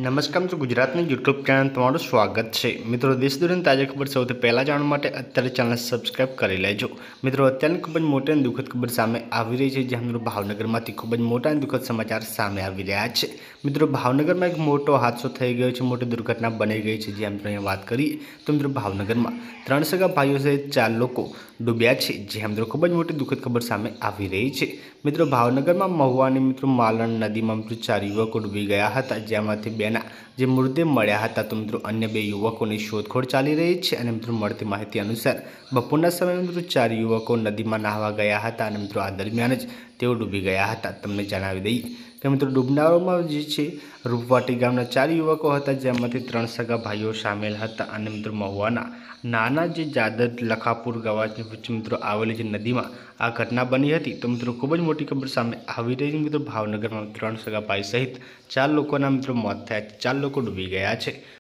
નમસ્કાર મિત્રો, ગુજરાતની યુટ્યુબ ચેનલ તમારું સ્વાગત છે। મિત્રો, દેશ દુનિયાની તાજા ખબર સૌથી પહેલાં જાણવા માટે અત્યારે ચેનલ સબસ્ક્રાઇબ કરી લેજો। મિત્રો, અત્યારની ખૂબ જ મોટી અને દુઃખદ ખબર સામે આવી રહી છે, જ્યાં મિત્રો ભાવનગરમાંથી ખૂબ જ મોટા અને દુઃખદ સમાચાર સામે આવી રહ્યા છે। મિત્રો, ભાવનગરમાં એક મોટો હાદસો થઈ ગયો છે, મોટી દુર્ઘટના બની ગઈ છે। જ્યાં મિત્રો અહીંયા વાત કરીએ તો મિત્રો ભાવનગરમાં 3 સગા ભાઈઓ સહિત 4 લોકો ડૂબ્યા છે। જ્યાં મિત્રો ખૂબ જ મોટી દુઃખદ ખબર સામે આવી રહી છે। મિત્રો, ભાવનગરમાં મહુવાની મિત્રો માલણ નદીમાં મિત્રો 4 યુવકો ડૂબી ગયા હતા, જેમાંથી બેના જે મૃતદેહ મળ્યા હતા। તો મિત્રો અન્ય 2 યુવકોની શોધખોળ ચાલી રહી છે અને મિત્રો મળતી માહિતી અનુસાર બપોરના સમયે મિત્રો 4 યુવકો નદીમાં નહાવા ગયા હતા અને મિત્રો આ દરમિયાન જ તેઓ ડૂબી ગયા હતા। તમને જણાવી દઈએ કે મિત્રો ડૂબનારોમાં જે છે રૂપવાટી ગામના 4 યુવકો હતા, જેમાંથી 3 સગા ભાઈઓ સામેલ હતા અને મિત્રો મહુવાના નાના જે જાદર લખાપુર ગવાજની વચ્ચે મિત્રો આવેલી જે નદીમાં આ ઘટના બની હતી। તો મિત્રો ખૂબ જ મોટી ખબર સામે આવી રહી છે। મિત્રો ભાવનગરમાં 3 સગા ભાઈ સહિત 4 લોકોના મિત્રો મોત થયા, 4 લોકો ડૂબી ગયા છે।